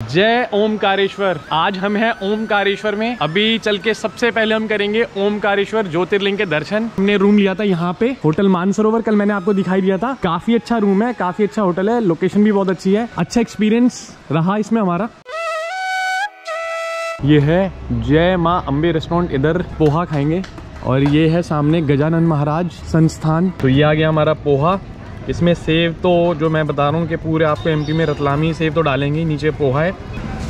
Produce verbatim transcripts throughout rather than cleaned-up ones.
जय ओमकारेश्वर। आज हम हैं ओमकारेश्वर में। अभी चल के सबसे पहले हम करेंगे ओमकारेश्वर ज्योतिर्लिंग के दर्शन। हमने रूम लिया था यहाँ पे होटल मानसरोवर, कल मैंने आपको दिखाई दिया था। काफी अच्छा रूम है, काफी अच्छा होटल है, लोकेशन भी बहुत अच्छी है। अच्छा एक्सपीरियंस रहा इसमें हमारा। ये है जय माँ अम्बे रेस्टोरेंट, इधर पोहा खाएंगे। और ये है सामने गजानन महाराज संस्थान। तो ये आ गया हमारा पोहा। इसमें सेव तो जो मैं बता रहा हूँ कि पूरे आपको एमपी में रतलामी सेव तो डालेंगे। नीचे पोहा है,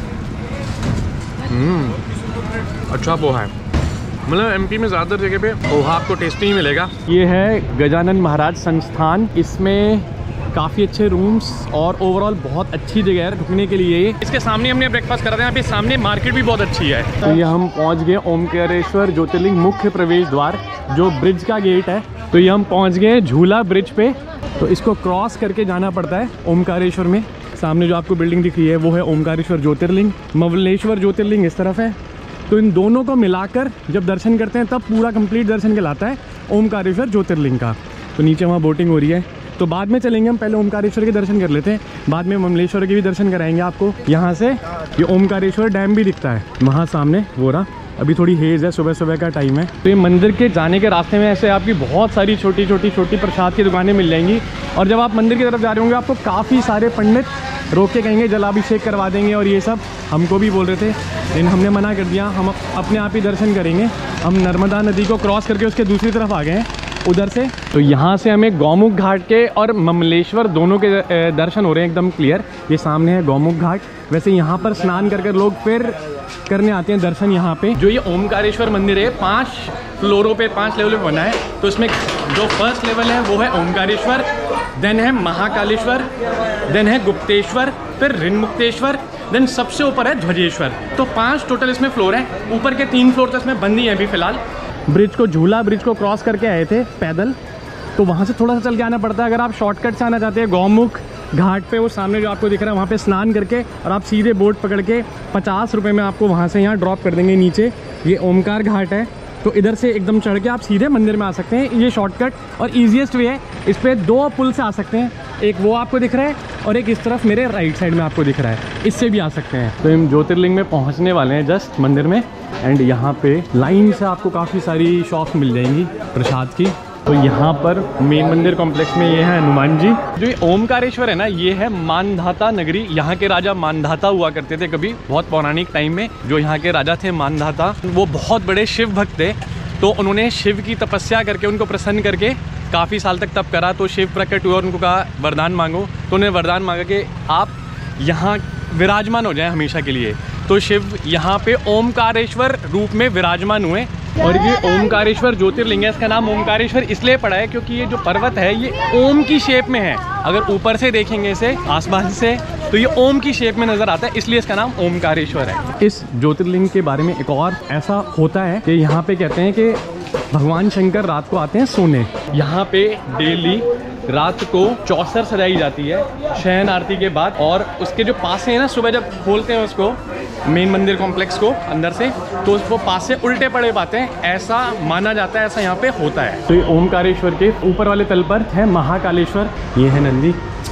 हम्म अच्छा पोहा है। मतलब एमपी में ज़्यादातर जगह पे पोहा आपको टेस्टी ही मिलेगा। ये है गजानन महाराज संस्थान। इसमें काफ़ी अच्छे रूम्स और ओवरऑल बहुत अच्छी जगह है रुकने के लिए। इसके सामने हमने ब्रेकफास्ट करा था। यहाँ पे सामने मार्केट भी बहुत अच्छी है। तो ये हम पहुँच गए ओमकारेश्वर ज्योतिर्लिंग मुख्य प्रवेश द्वार, जो ब्रिज का गेट है। तो ये हम पहुँच गए झूला ब्रिज पे। तो इसको क्रॉस करके जाना पड़ता है ओमकारेश्वर में। सामने जो आपको बिल्डिंग दिख रही है वो है ओमकारेश्वर ज्योतिर्लिंग। ममलेश्वर ज्योतिर्लिंग इस तरफ है। तो इन दोनों को मिलाकर जब दर्शन करते हैं तब पूरा कंप्लीट दर्शन कहलाता है ओमकारेश्वर ज्योतिर्लिंग का। तो नीचे वहाँ बोटिंग हो रही है, तो बाद में चलेंगे हम। पहले ओमकारेश्वर के दर्शन कर लेते हैं, बाद में ममलेश्वर के भी दर्शन कराएंगे आपको। यहाँ से ये ओमकारेश्वर डैम भी दिखता है वहाँ सामने, वो रहा। अभी थोड़ी हेज है, सुबह सुबह का टाइम है। तो ये मंदिर के जाने के रास्ते में ऐसे आपकी बहुत सारी छोटी छोटी छोटी प्रसाद की दुकानें मिल जाएंगी। और जब आप मंदिर की तरफ जा रहे होंगे आपको काफ़ी सारे पंडित रोक के कहेंगे जलाभिषेक करवा देंगे। और ये सब हमको भी बोल रहे थे, लेकिन हमने मना कर दिया। हम अपने आप ही दर्शन करेंगे। हम नर्मदा नदी को क्रॉस करके उसके दूसरी तरफ आ गए हैं उधर से। तो यहाँ से हमें गौमुख घाट के और ममलेश्वर दोनों के दर्शन हो रहे हैं एकदम क्लियर। ये सामने है गौमुख घाट। वैसे यहाँ पर स्नान कर कर लोग फिर करने आते हैं दर्शन यहाँ पे। जो ये ओमकारेश्वर मंदिर है पांच फ्लोरों पे, पांच लेवल पे बना है। तो इसमें जो फर्स्ट लेवल है वो है ओमकारेश्वर, देन है महाकालेश्वर, देन है गुप्तेश्वर, फिर ऋणमुक्तेश्वर, देन सबसे ऊपर है ध्वजेश्वर। तो पांच टोटल इसमें फ्लोर है। ऊपर के तीन फ्लोर तो इसमें बंद ही है अभी फिलहाल। ब्रिज को झूला ब्रिज को क्रॉस करके आए थे पैदल, तो वहाँ से थोड़ा सा चल के आना पड़ता है। अगर आप शॉर्टकट से आना चाहते हैं गौमुख घाट पे, वो सामने जो आपको दिख रहा है वहाँ पे स्नान करके और आप सीधे बोट पकड़ के पचास रुपये में आपको वहाँ से यहाँ ड्रॉप कर देंगे नीचे। ये ओमकार घाट है, तो इधर से एकदम चढ़ के आप सीधे मंदिर में आ सकते हैं। ये शॉर्टकट और ईजिएस्ट वे है। इस पर दो पुल से आ सकते हैं, एक वो आपको दिख रहा है और एक इस तरफ मेरे राइट साइड में आपको दिख रहा है, इससे भी आ सकते हैं। तो हम ज्योतिर्लिंग में पहुँचने वाले हैं जस्ट मंदिर में। एंड यहाँ पे लाइन से आपको काफ़ी सारी शॉप्स मिल जाएंगी प्रसाद की। तो यहाँ पर मेन मंदिर कॉम्प्लेक्स में ये है हनुमान जी। जो ये ओमकारेश्वर है ना, ये है मानधाता नगरी। यहाँ के राजा मानधाता हुआ करते थे कभी बहुत पौराणिक टाइम में। जो यहाँ के राजा थे मानधाता, वो बहुत बड़े शिव भक्त थे। तो उन्होंने शिव की तपस्या करके उनको प्रसन्न करके काफ़ी साल तक तप करा। तो शिव प्रकट हुए और उनको कहा वरदान मांगो। तो उन्हें वरदान मांगा कि आप यहाँ विराजमान हो जाएं हमेशा के लिए। तो शिव यहाँ पे ओमकारेश्वर रूप में विराजमान हुए। और ये ओमकारेश्वर ज्योतिर्लिंग है। इसका नाम ओमकारेश्वर इसलिए पड़ा है क्योंकि ये जो पर्वत है ये ओम की शेप में है। अगर ऊपर से देखेंगे इसे आसमान से तो ये ओम की शेप में नजर आता है, इसलिए इसका नाम ओमकारेश्वर है। इस ज्योतिर्लिंग के बारे में एक और ऐसा होता है कि यहाँ पे कहते हैं कि भगवान शंकर रात को आते हैं सोने। यहाँ पे डेली रात को चौसर सजाई जाती है शयन आरती के बाद। और उसके जो पास है ना, सुबह जब खोलते हैं उसको मेन मंदिर कॉम्प्लेक्स को अंदर से, तो उसको पास से उल्टे पड़े पाते हैं, ऐसा माना जाता है, ऐसा यहाँ पे होता है। तो ये ओमकारेश्वर के ऊपर वाले तल पर है महाकालेश्वर। ये है नंदी,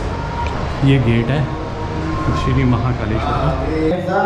ये गेट है श्री महाकालेश्वर का।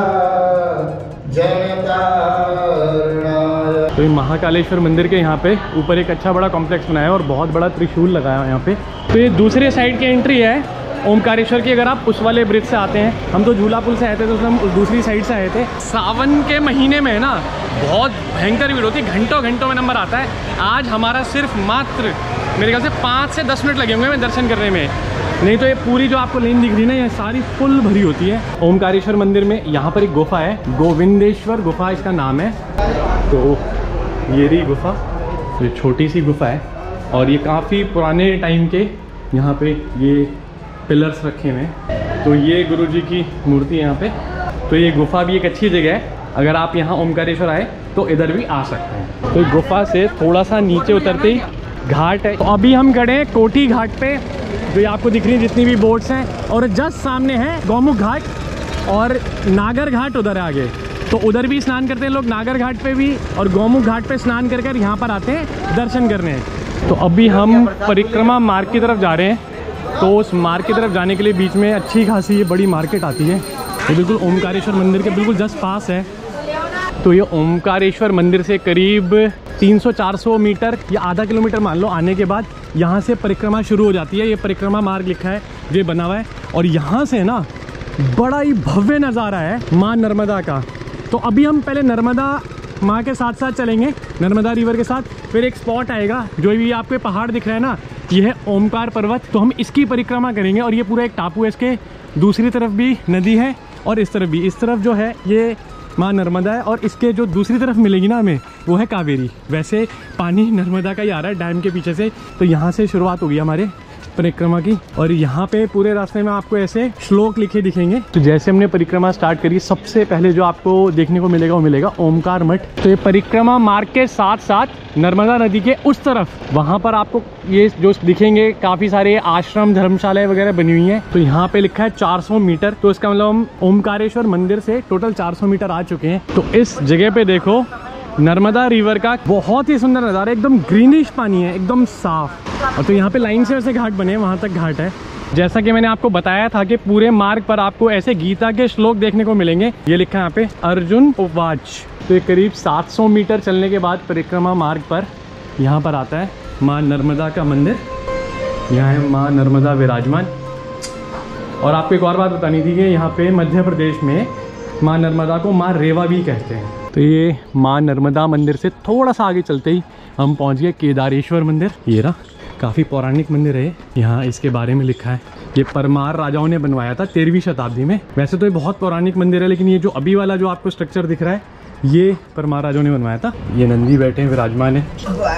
तो ये महाकालेश्वर मंदिर के यहाँ पे ऊपर एक अच्छा बड़ा कॉम्प्लेक्स बनाया है और बहुत बड़ा त्रिशूल लगाया है यहाँ पे। तो ये दूसरे साइड की एंट्री है ओमकारेश्वर की। अगर आप उस वाले ब्रिज से आते हैं, हम तो झूला पुल से आए थे, तो हम दूसरी साइड से आए थे। सावन के महीने में ना बहुत भयंकर भीड़ होती है, घंटों घंटों में नंबर आता है। आज हमारा सिर्फ मात्र मेरे ख्याल से पाँच से दस मिनट लगे होंगे मैं दर्शन करने में। नहीं तो ये पूरी जो आपको लेन दिख रही है ना, ये सारी फुल भरी होती है। ओमकारेश्वर मंदिर में यहाँ पर एक गुफा है, गोविंदेश्वर गुफा इसका नाम है। तो ये रही गुफा, तो ये छोटी सी गुफा है और ये काफ़ी पुराने टाइम के यहाँ पे ये पिलर्स रखे हुए हैं। तो ये गुरुजी की मूर्ति है यहाँ पे। तो ये गुफा भी एक अच्छी जगह है, अगर आप यहाँ ओमकारेश्वर आए तो इधर भी आ सकते हैं। तो गुफा से थोड़ा सा नीचे उतरते ही घाट है। तो अभी हम खड़े हैं कोठी घाट पे, जो ये आपको दिख रही है जितनी भी बोट्स हैं। और जस्ट सामने है गौमुख घाट और नागर घाट उधर है आगे। तो उधर भी स्नान करते हैं लोग, नागर घाट पे भी, और गौमुख घाट पे स्नान कर कर यहाँ पर आते हैं दर्शन करने। तो अभी हम परिक्रमा मार्ग की तरफ जा रहे हैं। तो उस मार्ग की तरफ जाने के लिए बीच में अच्छी खासी ये बड़ी मार्केट आती है। ये बिल्कुल ओमकारेश्वर मंदिर के बिल्कुल जस्ट पास है। तो ये ओमकारेश्वर मंदिर से करीब तीन सौ चार सौ मीटर या आधा किलोमीटर मान लो आने के बाद यहाँ से परिक्रमा शुरू हो जाती है। ये परिक्रमा मार्ग लिखा है, ये बना हुआ है, और यहाँ से ना बड़ा ही भव्य नज़ारा है माँ नर्मदा का। तो अभी हम पहले नर्मदा माँ के साथ साथ चलेंगे, नर्मदा रिवर के साथ। फिर एक स्पॉट आएगा जो भी आपके पहाड़ दिख रहे हैं ना, ये है ओमकार पर्वत। तो हम इसकी परिक्रमा करेंगे, और ये पूरा एक टापू है, इसके दूसरी तरफ भी नदी है और इस तरफ भी। इस तरफ जो है ये माँ नर्मदा है, और इसके जो दूसरी तरफ मिलेगी ना हमें, वो है कावेरी। वैसे पानी नर्मदा का ही आ रहा है डैम के पीछे से। तो यहाँ से शुरुआत होगी हमारे परिक्रमा की, और यहाँ पे पूरे रास्ते में आपको ऐसे श्लोक लिखे दिखेंगे। तो जैसे हमने परिक्रमा स्टार्ट करी, सबसे पहले जो आपको देखने को मिलेगा वो मिलेगा ओमकार मठ। तो ये परिक्रमा मार्ग के साथ साथ नर्मदा नदी के उस तरफ, वहाँ पर आपको ये जो दिखेंगे काफ़ी सारे आश्रम धर्मशालाएं वगैरह बनी हुई हैं। तो यहाँ पे लिखा है चार सौ मीटर। तो इसका मतलब हम ओमकारेश्वर मंदिर से टोटल चार सौ मीटर आ चुके हैं। तो इस जगह पे देखो नर्मदा रिवर का बहुत ही सुंदर नज़ारा, एकदम ग्रीनिश पानी है, एकदम साफ। और तो यहाँ पे लाइन से वैसे घाट बने हैं, वहाँ तक घाट है। जैसा कि मैंने आपको बताया था कि पूरे मार्ग पर आपको ऐसे गीता के श्लोक देखने को मिलेंगे। ये लिखा है यहाँ पे अर्जुन उपवाच। तो ये करीब सात सौ मीटर चलने के बाद परिक्रमा मार्ग पर यहाँ पर आता है माँ नर्मदा का मंदिर। यहाँ है माँ नर्मदा विराजमान। और आपको एक और बात बतानी थी कि यहाँ पे मध्य प्रदेश में माँ नर्मदा को माँ रेवा भी कहते हैं। तो ये माँ नर्मदा मंदिर से थोड़ा सा आगे चलते ही हम पहुँच गए केदारेश्वर मंदिर। ये रहा, काफ़ी पौराणिक मंदिर है। यहाँ इसके बारे में लिखा है, ये परमार राजाओं ने बनवाया था तेरहवीं शताब्दी में। वैसे तो ये बहुत पौराणिक मंदिर है, लेकिन ये जो अभी वाला जो आपको स्ट्रक्चर दिख रहा है, ये परमार राजाओं ने बनवाया था। ये नंदी बैठे हैं, विराजमान है।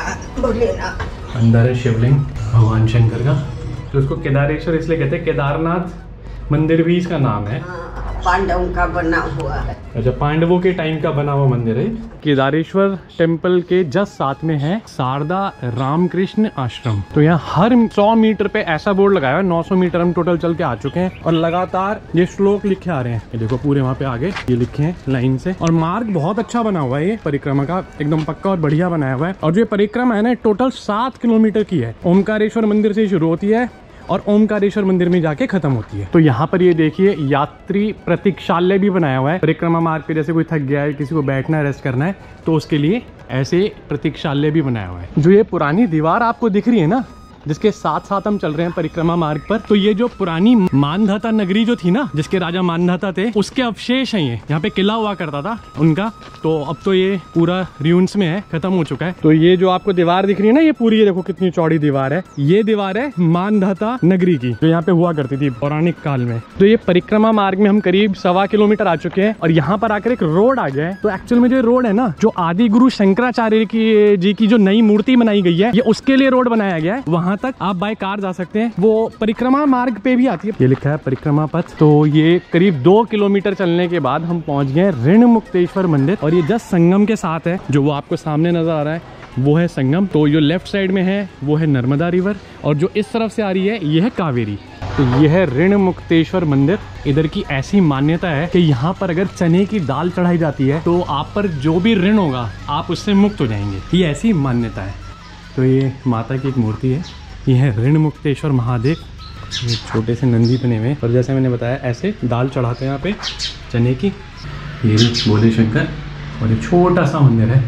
अंदर है शिवलिंग भगवान शंकर का। तो उसको केदारेश्वर इसलिए कहते हैं, केदारनाथ मंदिर भी इसका नाम है। पांडवों का बना हुआ है। अच्छा, पांडवों के टाइम का बना हुआ मंदिर है। केदारेश्वर टेम्पल के जस्ट साथ में है शारदा रामकृष्ण आश्रम। तो यहाँ हर सौ मीटर पे ऐसा बोर्ड लगाया है। नौ सौ मीटर हम टोटल चल के आ चुके हैं, और लगातार ये श्लोक लिखे आ रहे हैं। ये देखो पूरे वहाँ पे आगे ये लिखे हैं लाइन से। और मार्ग बहुत अच्छा बना हुआ है, ये परिक्रमा का एकदम पक्का और बढ़िया बनाया हुआ है। और जो ये परिक्रमा है ना, टोटल सात किलोमीटर की है। ओमकारेश्वर मंदिर से शुरू होती है और ओमकारेश्वर मंदिर में जाके खत्म होती है। तो यहाँ पर ये देखिए यात्री प्रतीक्षालय भी बनाया हुआ है। परिक्रमा मार्ग पे जैसे कोई थक गया है, किसी को बैठना है, रेस्ट करना है, तो उसके लिए ऐसे प्रतीक्षालय भी बनाया हुआ है। जो ये पुरानी दीवार आपको दिख रही है ना, जिसके साथ साथ हम चल रहे हैं परिक्रमा मार्ग पर, तो ये जो पुरानी मानधाता नगरी जो थी ना, जिसके राजा मानधाता थे, उसके अवशेष हैं। ये यहाँ पे किला हुआ करता था उनका। तो अब तो ये पूरा रियून्स में है, खत्म हो चुका है। तो ये जो आपको दीवार दिख रही है ना, ये पूरी, ये देखो कितनी चौड़ी दीवार है। ये दीवार है मानधाता नगरी की, जो यहाँ पे हुआ करती थी पौराणिक काल में। तो ये परिक्रमा मार्ग में हम करीब सवा किलोमीटर आ चुके हैं, और यहाँ पर आकर एक रोड आ गया है। तो एक्चुअल में जो रोड है ना, जो आदि गुरु शंकराचार्य की जी की जो नई मूर्ति बनाई गई है, ये उसके लिए रोड बनाया गया है। वहां तक आप बाय कार जा सकते हैं, वो परिक्रमा मार्ग पे भी आती है। ये लिखा है परिक्रमा पथ। तो ये करीब दो किलोमीटर चलने के बाद हम पहुंच गए ऋण मुक्तेश्वर मंदिर, और ये जस्ट संगम के साथ है। जो वो आपको सामने नजर आ रहा है वो है संगम। तो जो लेफ्ट साइड में है वो है नर्मदा रिवर, और जो इस तरफ से आ रही है ये है कावेरी। तो ये है ऋण मुक्तेश्वर मंदिर। इधर की ऐसी मान्यता है कि यहाँ पर अगर चने की दाल चढ़ाई जाती है तो आप पर जो भी ऋण होगा आप उससे मुक्त हो जाएंगे। ये ऐसी मान्यता है। तो ये माता की एक मूर्ति है, ये है ऋण मुक्तेश्वर महादेव। ये छोटे से नंदी बने हुए, और जैसे मैंने बताया ऐसे दाल चढ़ाते हैं यहाँ पे चने की। ये भोले शंकर, और ये छोटा सा मंदिर है।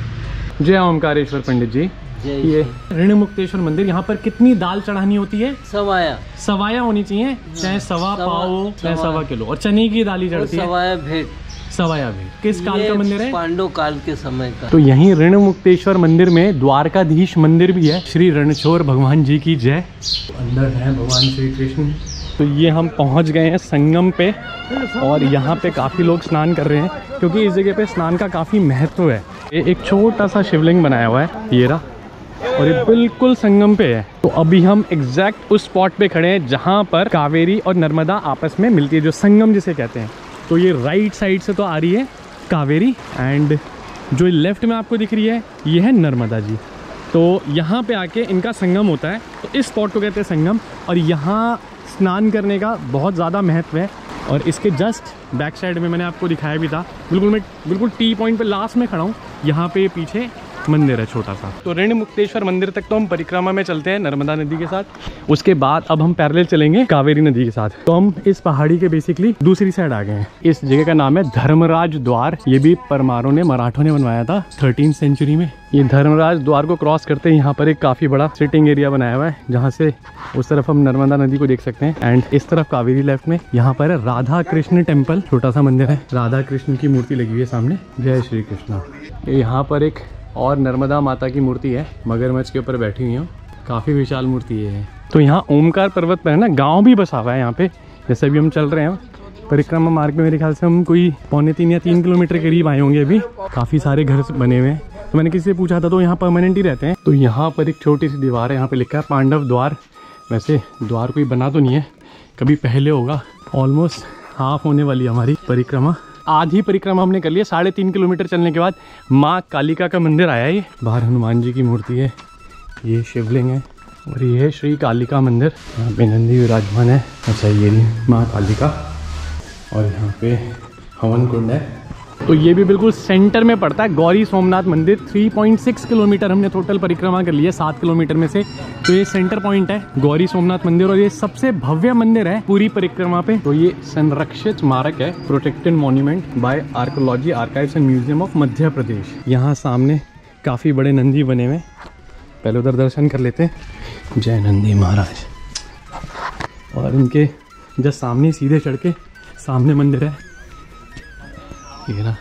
जय ओमकारेश्वर पंडित जी। ये ऋण मुक्तेश्वर मंदिर, यहाँ पर कितनी दाल चढ़ानी होती है? सवाया सवाया होनी चाहिए, चाहे सवा पाव चाहे सवा किलो। और चने की दाली चढ़ती है सवाया भेंट। सवाया भी किस काल का मंदिर है? पांडव काल के समय का। तो यहीं ऋण मुक्तेश्वर मंदिर में द्वारकाधीश मंदिर भी है। श्री रणछोड़ भगवान जी की जय। अंदर है भगवान श्री कृष्ण। तो ये हम पहुंच गए हैं संगम पे, और यहाँ पे काफ़ी लोग स्नान कर रहे हैं, क्योंकि इस जगह पे स्नान का काफ़ी महत्व है। ये एक छोटा सा शिवलिंग बनाया हुआ है, ये रहा, और ये बिल्कुल संगम पे है। तो अभी हम एग्जैक्ट उस स्पॉट पे खड़े हैं जहाँ पर कावेरी और नर्मदा आपस में मिलती है, जो संगम जिसे कहते हैं। तो ये राइट साइड से तो आ रही है कावेरी, एंड जो लेफ्ट में आपको दिख रही है ये है नर्मदा जी। तो यहाँ पे आके इनका संगम होता है, तो इस स्पॉट को कहते हैं संगम। और यहाँ स्नान करने का बहुत ज़्यादा महत्व है। और इसके जस्ट बैक साइड में मैंने आपको दिखाया भी था, बिल्कुल मैं बिल्कुल टी पॉइंट पे लास्ट में खड़ा हूँ। यहाँ पे पीछे मंदिर है छोटा सा। तो ऋण मुक्तेश्वर मंदिर तक तो हम परिक्रमा में चलते हैं नर्मदा नदी के साथ। उसके बाद अब हम पैरेलल चलेंगे कावेरी नदी के साथ। तो हम इस पहाड़ी के बेसिकली दूसरी साइड आ गए हैं। इस जगह का नाम है धर्मराज द्वार। ये भी परमारों ने मराठों ने बनवाया था थर्टीन सेंचुरी में। ये धर्मराज द्वार को क्रॉस करते हैं यहाँ पर एक काफी बड़ा सिटिंग एरिया बनाया हुआ है, जहाँ से उस तरफ हम नर्मदा नदी को देख सकते हैं एंड इस तरफ कावेरी लेफ्ट में। यहाँ पर है राधा कृष्ण टेम्पल, छोटा सा मंदिर है, राधा कृष्ण की मूर्ति लगी हुई है सामने। जय श्री कृष्ण। यहाँ पर एक और नर्मदा माता की मूर्ति है, मगरमच्छ के ऊपर बैठी हुई है, काफी विशाल मूर्ति है। तो यहाँ ओमकार पर्वत पर है ना गाँव भी बसा हुआ है यहाँ पे। जैसे अभी हम चल रहे हैं परिक्रमा मार्ग में, मेरे ख्याल से हम कोई पौने तीन या तीन किलोमीटर के करीब आए होंगे। अभी काफी सारे घर बने हुए हैं। तो मैंने किसी से पूछा था तो यहाँ परमानेंट ही रहते हैं। तो यहाँ पर एक छोटी सी दीवार है, यहाँ पे लिखा है पांडव द्वार। वैसे द्वार कोई बना तो नहीं है, कभी पहले होगा। ऑलमोस्ट हाफ होने वाली हमारी परिक्रमा, आधी परिक्रमा हमने कर लिया। साढ़े तीन किलोमीटर चलने के बाद माँ कालिका का मंदिर आया। ये बाहर हनुमान जी की मूर्ति है, ये शिवलिंग है और ये है श्री कालिका मंदिर। यहाँ पे नंदी विराजमान है। अच्छा ये माँ कालिका और यहाँ पे हवन कुंड है। तो ये भी बिल्कुल सेंटर में पड़ता है गौरी सोमनाथ मंदिर। तीन पॉइंट छह किलोमीटर हमने टोटल परिक्रमा कर लिया सात किलोमीटर में से। तो ये सेंटर पॉइंट है गौरी सोमनाथ मंदिर और ये सबसे भव्य मंदिर है पूरी परिक्रमा पे। तो ये संरक्षित स्मारक है, protected monument by archaeology archives and museum of Madhya Pradesh. यहाँ सामने काफ़ी बड़े नंदी बने हुए, पहले उधर दर्शन कर लेते हैं। जय नंदी महाराज। और इनके जस्ट सामने सीधे चढ़ के सामने मंदिर है, ये ना।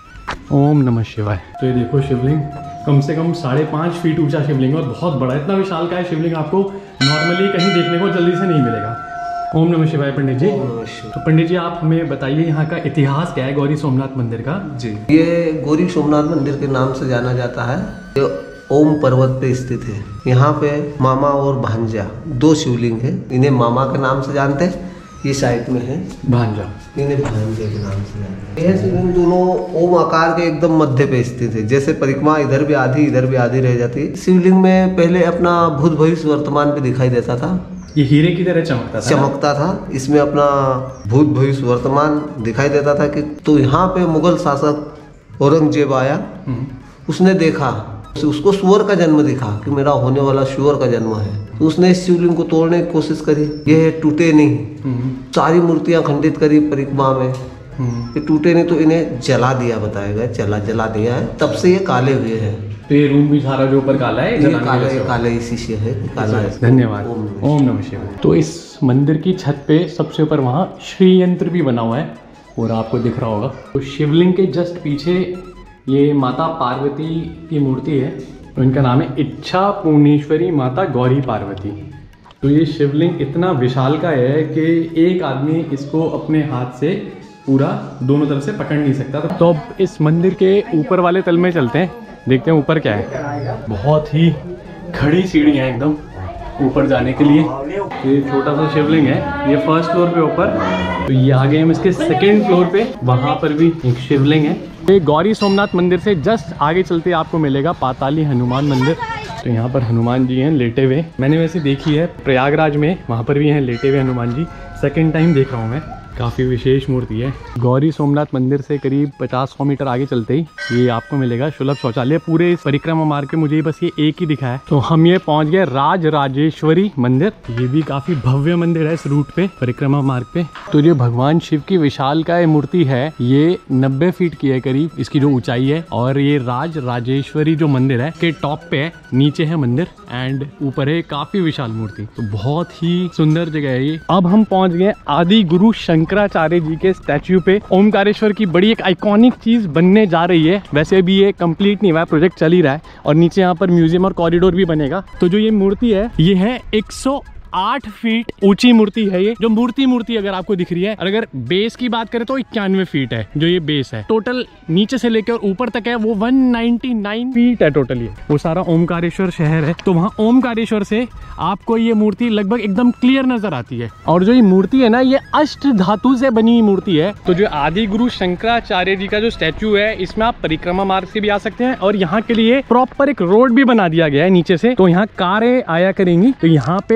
ओम नमः शिवाय। तो ये देखो शिवलिंग, कम से कम साढ़े पाँच फीट ऊंचा शिवलिंग और बहुत बड़ा। इतना विशाल का है शिवलिंग, आपको नॉर्मली कहीं देखने को जल्दी से नहीं मिलेगा। ओम नमः शिवाय। पंडित जी, तो पंडित जी आप हमें बताइए यहाँ का इतिहास क्या है गौरी सोमनाथ मंदिर का? जी, ये गौरी सोमनाथ मंदिर के नाम से जाना जाता है। ये ओम पर्वत पे स्थित है। यहाँ पे मामा और भांजा दो शिवलिंग है। इन्हें मामा के नाम से जानते हैं, ये साइड में है भांजा, इन्हें भांजे के नाम से जानते हैं। यह शिवलिंग दोनों ओम आकार के एकदम मध्य पे स्थित है। जैसे परिक्रमा इधर भी आधी इधर भी आधी रह जाती है। शिवलिंग में पहले अपना भूत भविष्य वर्तमान भी दिखाई देता था। ये हीरे की तरह चमकता था चमकता था इसमें अपना भूत भविष्य वर्तमान दिखाई देता था कि तो यहाँ पे मुगल शासक औरंगजेब आया, उसने देखा, उसको सुअर का जन्म दिखा कि मेरा होने वाला सुअर का जन्म है। तो उसने इस शिवलिंग को तोड़ने की कोशिश करी, ये टूटे नहीं। सारी मूर्तियां खंडित करी परिक्रमा में, ये टूटे नहीं तो इन्हें जला दिया, बताया गया जला जला दिया है, तब से ये काले हुए हैं। तो ये रूम भी सारा जो ऊपर काला है, ये काला है, काला इसी से है, काला है। धन्यवाद। ओम नमः शिवाय। तो इस मंदिर की छत पे सबसे ऊपर वहाँ श्री यंत्र भी बना हुआ है और आपको दिख रहा होगा। तो शिवलिंग के जस्ट पीछे ये माता पार्वती की मूर्ति है, तो इनका नाम है इच्छा पूर्णेश्वरी माता गौरी पार्वती। तो ये शिवलिंग इतना विशाल का है कि एक आदमी इसको अपने हाथ से पूरा दोनों तरफ से पकड़ नहीं सकता। तो अब इस मंदिर के ऊपर वाले तल में चलते हैं, देखते हैं ऊपर क्या है। बहुत ही खड़ी सीढ़ियाँ एकदम ऊपर जाने के लिए। ये छोटा सा शिवलिंग है, ये फर्स्ट फ्लोर पे ऊपर। तो ये आ गए हम इसके सेकेंड फ्लोर पे, वहाँ पर भी एक शिवलिंग है। ये गौरी सोमनाथ मंदिर से जस्ट आगे चलते आपको मिलेगा पाताली हनुमान मंदिर। तो यहाँ पर हनुमान जी हैं लेटे हुए, मैंने वैसे देखी है प्रयागराज में, वहाँ पर भी हैं लेटे हुए हनुमान जी। सेकेंड टाइम देख रहा हूँ मैं, काफ़ी विशेष मूर्ति है। गौरी सोमनाथ मंदिर से करीब पचास सौ मीटर आगे चलते ही ये आपको मिलेगा सुलभ शौचालय। पूरे इस परिक्रमा मार्ग पे मुझे बस ये एक ही दिखा है। तो हम ये पहुंच गए राज राजेश्वरी मंदिर। ये भी काफी भव्य मंदिर है इस रूट पे, परिक्रमा मार्ग पे। तो ये भगवान शिव की विशाल का ये मूर्ति है, ये नब्बे फीट की है करीब इसकी जो ऊंचाई है। और ये राज राजेश्वरी जो मंदिर है के टॉप पे है, नीचे है मंदिर एंड ऊपर है काफी विशाल मूर्ति। तो बहुत ही सुंदर जगह है ये। अब हम पहुंच गए आदि गुरु शंकराचार्य जी के स्टैच्यू पे। ओमकारेश्वर की बड़ी एक आइकॉनिक चीज बनने जा रही है। वैसे भी ये कंप्लीट नहीं हुआ है, प्रोजेक्ट चल ही रहा है और नीचे यहाँ पर म्यूजियम और कॉरिडोर भी बनेगा। तो जो ये मूर्ति है ये है एक सौ आठ फीट ऊंची मूर्ति है। ये जो मूर्ति मूर्ति अगर आपको दिख रही है, और अगर बेस की बात करें तो इक्यानवे फीट है जो ये बेस है। टोटल नीचे से लेकर ऊपर तक है वो एक सौ निन्यानवे फीट है टोटल। ये वो सारा ओमकारेश्वर शहर है। तो वहाँ ओमकारेश्वर से आपको ये मूर्ति लगभग एकदम क्लियर नजर आती है। और जो ये मूर्ति है ना, ये अष्ट धातु से बनी हुई मूर्ति है। तो जो आदि गुरु शंकराचार्य जी का जो स्टैचू है, इसमें आप परिक्रमा मार्ग से भी आ सकते हैं और यहाँ के लिए प्रॉपर एक रोड भी बना दिया गया है नीचे से। तो यहाँ कारें आया करेंगी, तो यहाँ पे आराम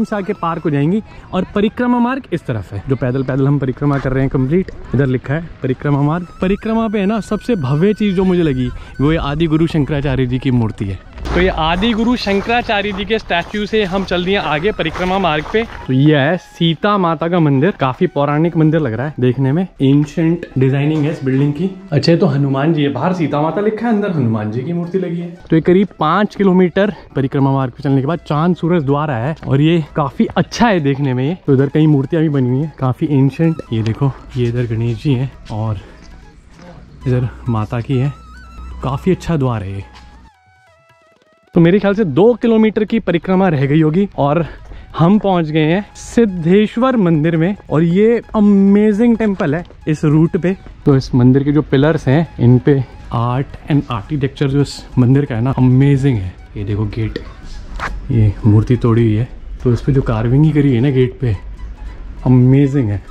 से आके पार्क हो जाएंगी। और परिक्रमा मार्ग इस तरफ है, जो पैदल पैदल हम परिक्रमा कर रहे हैं कंप्लीट। इधर लिखा है परिक्रमा मार्ग। परिक्रमा पे है ना सबसे भव्य चीज़ जो मुझे लगी वो ये आदि गुरु शंकराचार्य जी की मूर्ति है। तो ये आदि गुरु शंकराचार्य जी के स्टैच्यू से हम चल दिए आगे परिक्रमा मार्ग पे। तो ये है सीता माता का मंदिर, काफी पौराणिक मंदिर लग रहा है देखने में, एंशिएंट डिजाइनिंग है इस बिल्डिंग की। अच्छा तो हनुमान जी है, बाहर सीता माता लिखा है, अंदर हनुमान जी की मूर्ति लगी है। तो ये करीब पांच किलोमीटर परिक्रमा मार्ग पे चलने के बाद चांद सूरज द्वार है और ये काफी अच्छा है देखने में। ये तो इधर कई मूर्तियां भी बनी हुई है काफी एंशिएंट। ये देखो ये इधर गणेश जी है और इधर माता की है, काफी अच्छा द्वार है ये। तो मेरे ख्याल से दो किलोमीटर की परिक्रमा रह गई होगी और हम पहुंच गए हैं सिद्धेश्वर मंदिर में। और ये अमेजिंग टेम्पल है इस रूट पे। तो इस मंदिर के जो पिलर्स हैं इन पे आर्ट एंड आर्किटेक्चर जो इस मंदिर का है ना अमेजिंग है। ये देखो गेट, ये मूर्ति तोड़ी हुई है तो इस पे जो कार्विंग ही करी है ना गेट पे, अमेजिंग है।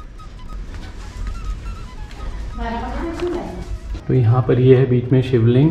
तो यहाँ पर ये है बीच में शिवलिंग।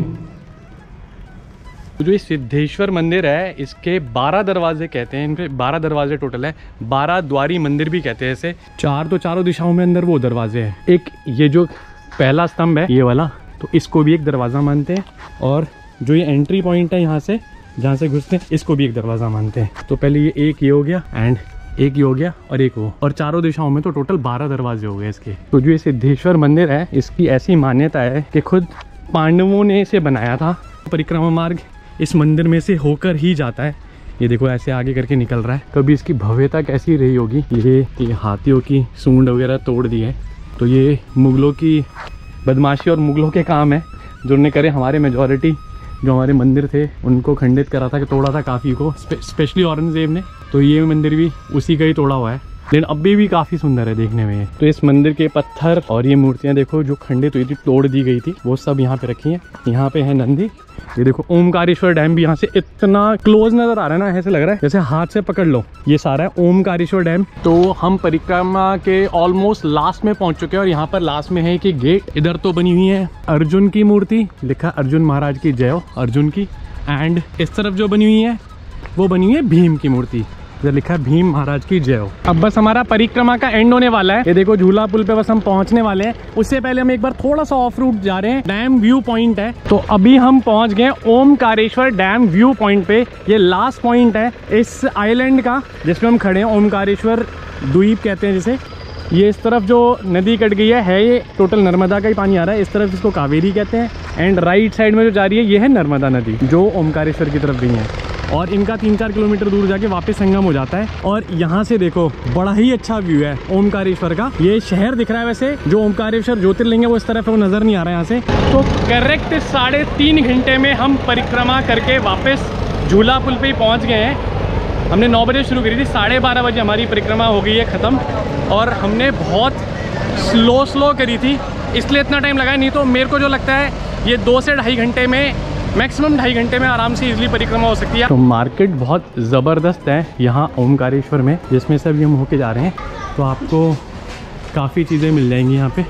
जो ये सिद्धेश्वर मंदिर है इसके बारह दरवाजे कहते हैं, इन पे बारह दरवाजे टोटल है, बारह द्वारी मंदिर भी कहते हैं इसे। चार तो चारों दिशाओं में अंदर वो दरवाजे हैं। एक ये जो पहला स्तंभ है ये वाला, तो इसको भी एक दरवाज़ा मानते हैं। और जो ये एंट्री पॉइंट है यहाँ से जहाँ से घुसते हैं इसको भी एक दरवाज़ा मानते हैं। तो पहले ये एक ये हो गया एंड एक ये हो गया और एक वो, और चारों दिशाओं में तो टोटल बारह दरवाजे हो गए इसके। तो जो ये सिद्धेश्वर मंदिर है इसकी ऐसी मान्यता है कि खुद पांडवों ने इसे बनाया था। परिक्रमा मार्ग इस मंदिर में से होकर ही जाता है। ये देखो ऐसे आगे करके निकल रहा है। कभी इसकी भव्यता कैसी रही होगी। ये, ये हाथियों की सूंड वगैरह तोड़ दी है। तो ये मुगलों की बदमाशी और मुगलों के काम है जो उन्होंने करे। हमारे मेजॉरिटी जो हमारे मंदिर थे उनको खंडित करा था, कि तोड़ा था काफ़ी को, स्पे, स्पेशली औरंगजेब ने। तो ये मंदिर भी उसी का ही तोड़ा हुआ है, लेकिन अभी भी काफ़ी सुंदर है देखने में। तो इस मंदिर के पत्थर और ये मूर्तियाँ देखो जो खंडित हुई थी, तोड़ दी गई थी, वो सब यहाँ पे रखी हैं। यहाँ पे है नंदी। ये देखो ओमकारेश्वर डैम भी यहाँ से इतना क्लोज नजर आ रहा है ना, ऐसे लग रहा है जैसे हाथ से पकड़ लो। ये सारा है ओमकारेश्वर डैम। तो हम परिक्रमा के ऑलमोस्ट लास्ट में पहुंच चुके हैं और यहाँ पर लास्ट में है कि गेट। इधर तो बनी हुई है अर्जुन की मूर्ति, लिखा अर्जुन महाराज की जय हो, अर्जुन की। एंड इस तरफ जो बनी हुई है वो बनी हुई है भीम की मूर्ति, इधर लिखा है भीम महाराज की जय हो। अब बस हमारा परिक्रमा का एंड होने वाला है। ये देखो झूला पुल पे बस हम पहुंचने वाले हैं। उससे पहले हम एक बार थोड़ा सा ऑफ रूट जा रहे हैं। डैम व्यू पॉइंट है, तो अभी हम पहुंच गए ओमकारेश्वर डैम व्यू पॉइंट पे। ये लास्ट पॉइंट है इस आइलैंड का जिसपे हम खड़े हैं, ओमकारेश्वर द्वीप कहते हैं जिसे। ये इस तरफ जो नदी कट गई है, है ये टोटल नर्मदा का ही पानी आ रहा है। इस तरफ इसको कावेरी कहते हैं एंड राइट साइड में जो जा रही है ये है नर्मदा नदी जो ओमकारेश्वर की तरफ भी है। और इनका तीन चार किलोमीटर दूर जाके वापस संगम हो जाता है। और यहाँ से देखो बड़ा ही अच्छा व्यू है ओमकारेश्वर का। ये शहर दिख रहा है, वैसे जो ओमकारेश्वर ज्योतिर्लिंग है वो इस तरफ है, वो नज़र नहीं आ रहा है यहाँ से। तो करेक्ट साढ़े तीन घंटे में हम परिक्रमा करके वापस झूला पुल पे ही पहुँच गए हैं। हमने नौ बजे शुरू करी थी, साढ़े बारह बजे हमारी परिक्रमा हो गई है ख़त्म। और हमने बहुत स्लो स्लो करी थी इसलिए इतना टाइम लगा, नहीं तो मेरे को जो लगता है ये दो से ढाई घंटे में, मैक्सिमम ढाई घंटे में आराम से इजली परिक्रमा हो सकती है। तो मार्केट बहुत ज़बरदस्त है यहाँ ओमकारेश्वर में, जिसमें से अभी हम होके जा रहे हैं। तो आपको काफ़ी चीज़ें मिल जाएंगी यहाँ पे।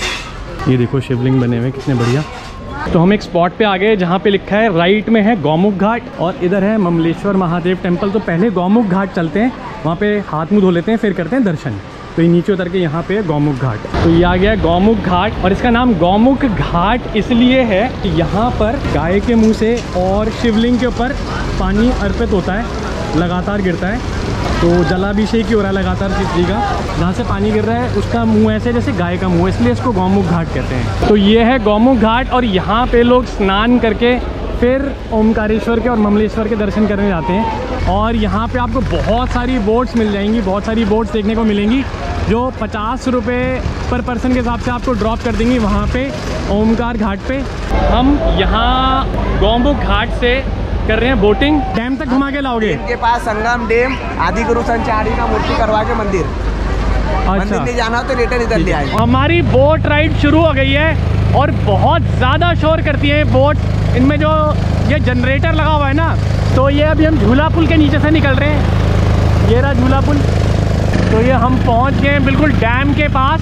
ये देखो शिवलिंग बने हुए कितने बढ़िया। तो हम एक स्पॉट पे आ गए जहाँ पे लिखा है राइट में है गौमुख घाट और इधर है ममलेश्वर महादेव टेम्पल। तो पहले गौमुख घाट चलते हैं, वहाँ पे हाथ मुँह धो लेते हैं, फिर करते हैं दर्शन। तो ये नीचे उतर के यहाँ पे है गौमुख घाट। तो ये आ गया गौमुख घाट और इसका नाम गौमुख घाट इसलिए है कि यहाँ पर गाय के मुंह से और शिवलिंग के ऊपर पानी अर्पित होता है, लगातार गिरता है। तो जलाभिषेक ही हो रहा है लगातार शिव जी का। जहाँ से पानी गिर रहा है उसका मुंह ऐसे जैसे गाय का मुंह, इसलिए इसको गौमुख घाट कहते हैं। तो ये है गौमुख घाट और यहाँ पे लोग स्नान करके फिर ओमकारेश्वर के और ममलेश्वर के दर्शन करने जाते हैं। और यहाँ पे आपको बहुत सारी बोट्स मिल जाएंगी, बहुत सारी बोट्स देखने को मिलेंगी जो पचास रुपये पर पर्सन के हिसाब से आपको ड्रॉप कर देंगी वहाँ पे ओमकार घाट पे। हम यहाँ गौमुख घाट से कर रहे हैं बोटिंग। डैम तक घुमा के लाओगे? इनके पास संगम डैम, आदि गुरु संचारी का मूर्ति करवा के मंदिर। अच्छा, मंदिर नहीं जाना हो तो रिटर्न इधर ले आएंगे। हमारी बोट राइड शुरू हो गई है और बहुत ज़्यादा शोर करती है बोट। इनमें जो ये जनरेटर लगा हुआ है ना, तो ये अभी हम झूला पुल के नीचे से निकल रहे हैं। ये रहा झूला पुल। तो ये हम पहुंच गए हैं बिल्कुल डैम के पास।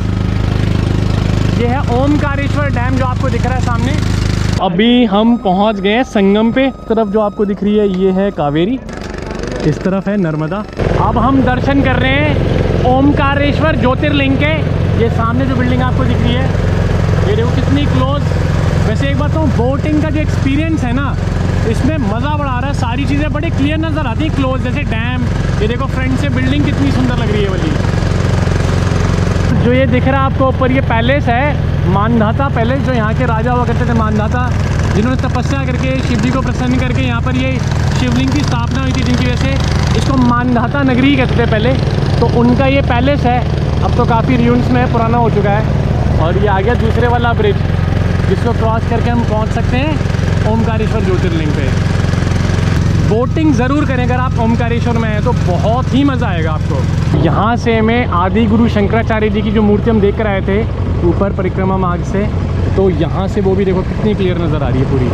ये है ओमकारेश्वर डैम जो आपको दिख रहा है सामने। अभी हम पहुंच गए हैं संगम पे तरफ, जो आपको दिख रही है ये है कावेरी। इस तरफ है नर्मदा। अब हम दर्शन कर रहे हैं ओमकारेश्वर ज्योतिर्लिंग के। ये सामने जो बिल्डिंग आपको दिख रही है, ये देखो कितनी क्लोज। वैसे एक बात तो बोटिंग का जो एक्सपीरियंस है ना, इसमें मज़ा बड़ा आ रहा है। सारी चीज़ें बड़ी क्लियर नज़र आती हैं क्लोज, जैसे डैम। ये देखो फ्रंट से बिल्डिंग कितनी सुंदर लग रही है वाली। जो ये दिख रहा है आपको ऊपर, ये पैलेस है मानधाता पैलेस, जो यहाँ के राजा हुआ करते थे मानधाता, जिन्होंने तपस्या करके शिव जी को प्रसन्न करके यहाँ पर ये शिवलिंग की स्थापना हुई थी, जिनकी वजह से इसको मानधाता नगरी कहते थे पहले। तो उनका ये पैलेस है, अब तो काफ़ी र्यून्स में पुराना हो चुका है। और ये आ गया दूसरे वाला ब्रिज, जिसको क्रॉस करके हम पहुँच सकते हैं ओमकारेश्वर ज्योतिर्लिंग पे। बोटिंग ज़रूर करें अगर आप ओमकारेश्वर में हैं तो, बहुत ही मज़ा आएगा आपको। यहाँ से मैं आदि गुरु शंकराचार्य जी की जो मूर्ति हम देख कर आए थे ऊपर परिक्रमा मार्ग से, तो यहाँ से वो भी देखो कितनी क्लियर नज़र आ रही है पूरी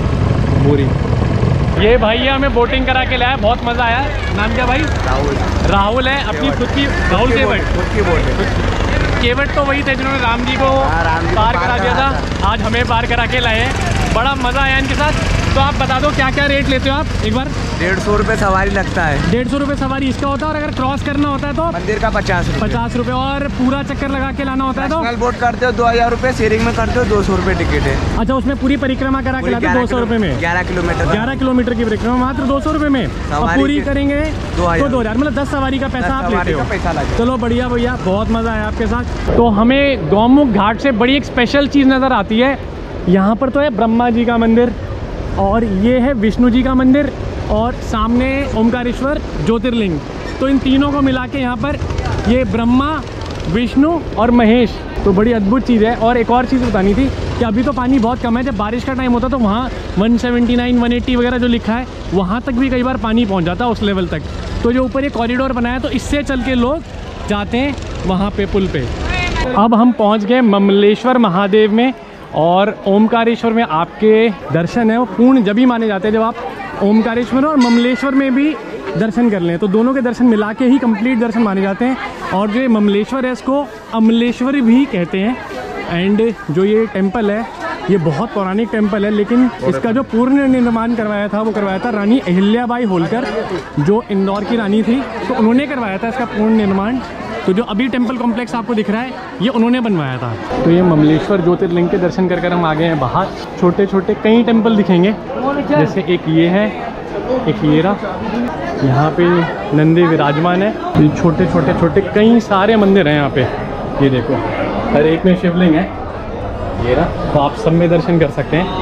पूरी। ये भैया हमें बोटिंग करा के लाया, बहुत मज़ा आया। नाम क्या भाई? राहुल। राहुल है, अपनी खुद की राहुल केवट। खुद की बोट है। केवट तो वही थे जिन्होंने राम जी को पार करा दिया था, आज हमें पार करा के लाए हैं। बड़ा मज़ा आया इनके साथ। तो आप बता दो क्या क्या रेट लेते हो आप एक बार? डेढ़ सौ रुपये सवारी लगता है। डेढ़ सौ रुपये सवारी इसका होता है, और अगर क्रॉस करना होता है तो मंदिर का पचास रुपये पचास रुपये, और पूरा चक्कर लगा के लाना होता है तो नेशनल बोट करते हो दो हज़ार रुपये, शेयरिंग में करते हो दो सौ रुपये टिकट है। अच्छा, उसमें पूरी परिक्रमा करा के लाते दो सौ रुपये में? ग्यारह किलोमीटर ग्यारह किलोमीटर की परिक्रमा मात्र दो सौ रुपये में। अब पूरी करेंगे तो दो हज़ार, मतलब दस सवारी का पैसा आप लेते हो। पैसा लगे। चलो बढ़िया भैया, बहुत मज़ा आया आपके साथ। तो हमें गौमुख घाट से बड़ी एक स्पेशल चीज़ नज़र आती है। यहाँ पर तो है ब्रह्मा जी का मंदिर, और ये है विष्णु जी का मंदिर, और सामने ओमकारेश्वर ज्योतिर्लिंग। तो इन तीनों को मिला के यहाँ पर ये ब्रह्मा, विष्णु और महेश, तो बड़ी अद्भुत चीज़ है। और एक और चीज़ बतानी थी कि अभी तो पानी बहुत कम है, जब बारिश का टाइम होता तो वहाँ एक सौ उन्यासी, एक सौ अस्सी वगैरह जो लिखा है वहाँ तक भी कई बार पानी पहुँच जाता है, उस लेवल तक। तो जो ऊपर ये कॉरिडोर बनाया तो इससे चल के लोग जाते हैं वहाँ पे पुल पे। अब हम पहुँच गए ममलेश्वर महादेव में, और ओमकारेश्वर में आपके दर्शन है वो पूर्ण जब ही माने जाते हैं जब आप ओमकारेश्वर और ममलेश्वर में भी दर्शन कर लें। तो दोनों के दर्शन मिला के ही कंप्लीट दर्शन माने जाते हैं। और जो ममलेश्वर है इसको अमलेश्वर भी कहते हैं। एंड जो ये टेम्पल है ये बहुत पौराणिक टेम्पल है, लेकिन इसका जो पूर्ण निर्माण करवाया था वो करवाया था रानी अहिल्याबाई होलकर, जो इंदौर की रानी थी। तो उन्होंने करवाया था इसका पूर्ण निर्माण। तो जो अभी टेम्पल कॉम्प्लेक्स आपको दिख रहा है ये उन्होंने बनवाया था। तो ये ममलेश्वर ज्योतिर्लिंग के दर्शन कर कर हम आ गए हैं बाहर। छोटे छोटे कई टेम्पल दिखेंगे, जैसे एक ये है, एक ये रहा, यहाँ पे नंदी विराजमान है। ये छोटे छोटे छोटे कई सारे मंदिर हैं यहाँ पे, ये देखो हर एक में शिवलिंग है, ये रहा। तो आप सब में दर्शन कर सकते हैं,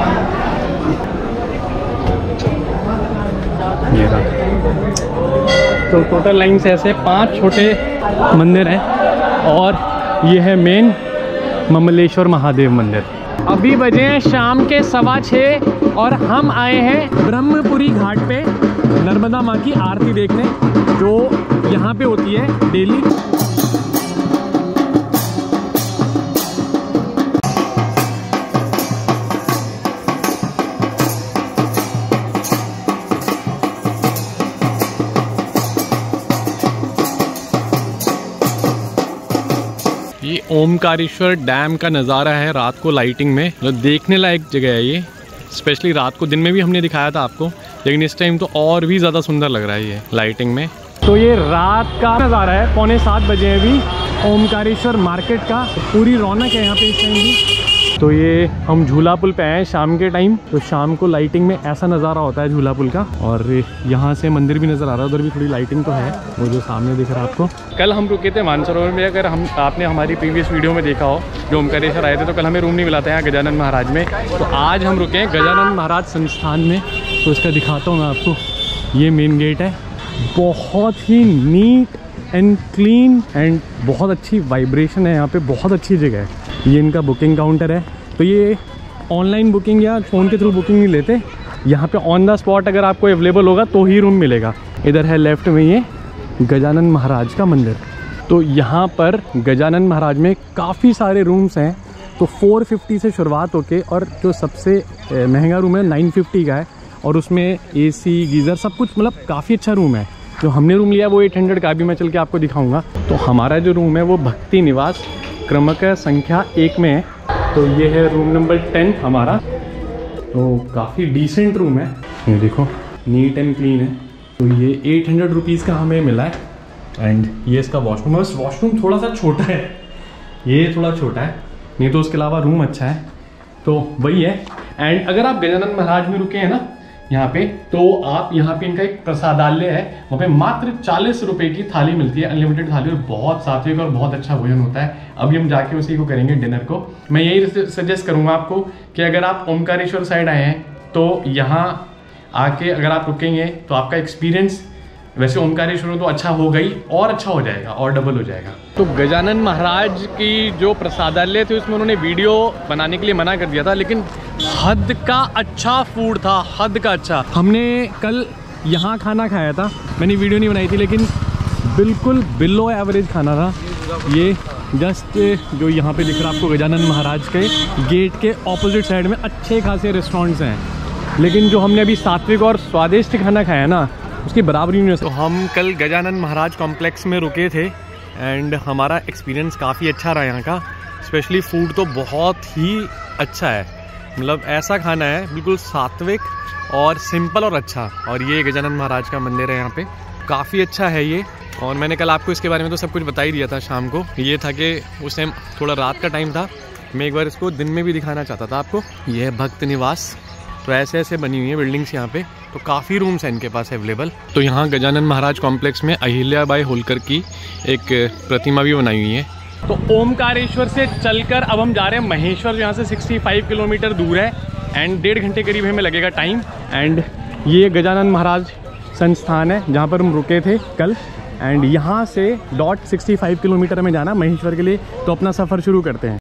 ये रहा। तो टोटल लाइन से ऐसे पांच छोटे मंदिर हैं, और ये है मेन ममलेश्वर महादेव मंदिर। अभी बजे हैं शाम के सवा छः, और हम आए हैं ब्रह्मपुरी घाट पे नर्मदा माँ की आरती देखने, जो यहाँ पे होती है डेली। ये ओमकारेश्वर डैम का नज़ारा है रात को लाइटिंग में, जो देखने लायक जगह है ये। स्पेशली रात को, दिन में भी हमने दिखाया था आपको, लेकिन इस टाइम तो और भी ज़्यादा सुंदर लग रहा है ये लाइटिंग में। तो ये रात का नज़ारा है, पौने सात बजे है अभी ओमकारेश्वर मार्केट का, पूरी रौनक है यहाँ पे इस टाइम भी। तो ये हम झूला पुल पे आए हैं शाम के टाइम, तो शाम को लाइटिंग में ऐसा नज़ारा होता है झूला पुल का। और यहाँ से मंदिर भी नज़र आ रहा है, उधर भी थोड़ी लाइटिंग तो है, वो जो सामने दिख रहा है आपको। कल हम रुके थे मानसरोवर में, अगर हम आपने हमारी प्रीवियस वीडियो में देखा हो जो ओमकारेश्वर आए थे, तो कल हमें रूम नहीं मिला था यहाँ गजानन महाराज में। तो आज हम रुके हैं गजानन महाराज संस्थान में, तो इसका दिखाता हूँ मैं आपको। ये मेन गेट है, बहुत ही नीट एंड क्लीन एंड बहुत अच्छी वाइब्रेशन है यहाँ पे, बहुत अच्छी जगह है। ये इनका बुकिंग काउंटर है, तो ये ऑनलाइन बुकिंग या फ़ोन के थ्रू बुकिंग नहीं लेते, यहाँ पे ऑन द स्पॉट अगर आपको अवेलेबल होगा तो ही रूम मिलेगा। इधर है लेफ्ट में ये गजानन महाराज का मंदिर। तो यहाँ पर गजानन महाराज में काफ़ी सारे रूम्स हैं, तो चार सौ पचास से शुरुआत होके, और जो सबसे महंगा रूम है नौ सौ पचास का है, और उसमें एसी गीज़र सब कुछ, मतलब काफ़ी अच्छा रूम है। जो हमने रूम लिया वो आठ सौ का, भी मैं चल के आपको दिखाऊंगा। तो हमारा जो रूम है वो भक्ति निवास क्रमक संख्या एक में है, तो ये है रूम नंबर टेन हमारा। तो काफ़ी डिसेंट रूम है, ये देखो नीट एंड क्लीन है, तो ये एट हंड्रेड रुपीज़ का हमें मिला है। एंड ये इसका वॉशरूम है, बस वॉशरूम थोड़ा सा छोटा है, ये थोड़ा छोटा है, नहीं तो उसके अलावा रूम अच्छा है। तो वही है। एंड अगर आप गजानन महाराज में रुके हैं ना यहाँ पे, तो आप यहाँ पे इनका एक प्रसादालय है, वहाँ पे मात्र चालीस रुपए की थाली मिलती है, अनलिमिटेड थाली, और बहुत सात्विक और बहुत अच्छा भोजन होता है। अभी हम जाके उसी को करेंगे डिनर को। मैं यही सजेस्ट करूँगा आपको कि अगर आप ओमकारेश्वर साइड आए हैं तो यहाँ आके अगर आप रुकेंगे तो आपका एक्सपीरियंस वैसे ओमकारेश्वर में तो अच्छा हो गई और अच्छा हो जाएगा और डबल हो जाएगा। तो गजानन महाराज की जो प्रसादालय थे उसमें उन्होंने वीडियो बनाने के लिए मना कर दिया था, लेकिन हद का अच्छा फूड था, हद का अच्छा। हमने कल यहाँ खाना खाया था, मैंने वीडियो नहीं बनाई थी, लेकिन बिल्कुल बिलो एवरेज खाना था। ये जस्ट जो यहाँ पे दिख रहा है आपको गजानन महाराज के गेट के ऑपोजिट साइड में अच्छे खासे रेस्टोरेंट्स हैं, लेकिन जो हमने अभी सात्विक और स्वादिष्ट खाना खाया ना उसकी बराबरी नहीं हो सकती। तो हम कल गजानन महाराज कॉम्प्लेक्स में रुके थे एंड हमारा एक्सपीरियंस काफ़ी अच्छा रहा यहाँ का। स्पेशली फूड तो बहुत ही अच्छा है, मतलब ऐसा खाना है बिल्कुल सात्विक और सिंपल और अच्छा। और ये गजानन महाराज का मंदिर है यहाँ पे, काफ़ी अच्छा है ये। और मैंने कल आपको इसके बारे में तो सब कुछ बता ही दिया था शाम को। ये था कि उस टाइम थोड़ा रात का टाइम था, मैं एक बार इसको दिन में भी दिखाना चाहता था आपको। ये है भक्त निवास, तो ऐसे ऐसे बनी हुई है बिल्डिंग्स यहाँ पे, तो काफ़ी रूम्स हैं इनके पास अवेलेबल। तो यहाँ गजानन महाराज कॉम्प्लेक्स में अहिल्याबाई होलकर की एक प्रतिमा भी बनाई हुई है। तो ओमकारेश्वर से चलकर अब हम जा रहे हैं महेश्वर, यहाँ से पैंसठ किलोमीटर दूर है एंड डेढ़ घंटे करीब हमें लगेगा टाइम। एंड ये गजानन महाराज संस्थान है जहाँ पर हम रुके थे कल। एंड यहाँ से डॉट पैंसठ किलोमीटर में जाना महेश्वर के लिए, तो अपना सफ़र शुरू करते हैं।